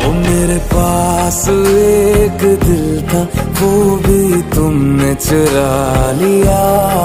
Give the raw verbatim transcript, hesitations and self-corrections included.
ओ मेरे पास एक दिल था, वो भी तुमने चुरा लिया।